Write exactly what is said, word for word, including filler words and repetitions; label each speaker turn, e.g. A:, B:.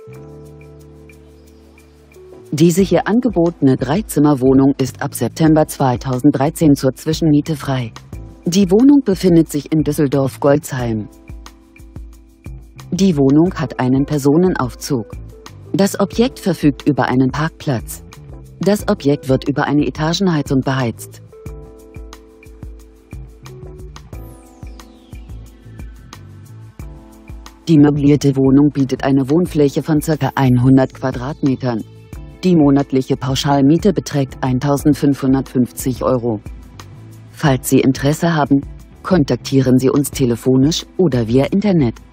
A: Diese hier angebotene Dreizimmerwohnung ist ab September zweitausenddreizehn zur Zwischenmiete frei. Die Wohnung befindet sich in Düsseldorf-Golzheim. Die Wohnung hat einen Personenaufzug. Das Objekt verfügt über einen Parkplatz. Das Objekt wird über eine Etagenheizung beheizt. Die möblierte Wohnung bietet eine Wohnfläche von ca. hundert Quadratmetern. Die monatliche Pauschalmiete beträgt eintausendfünfhundertfünfzig Euro. Falls Sie Interesse haben, kontaktieren Sie uns telefonisch oder via Internet.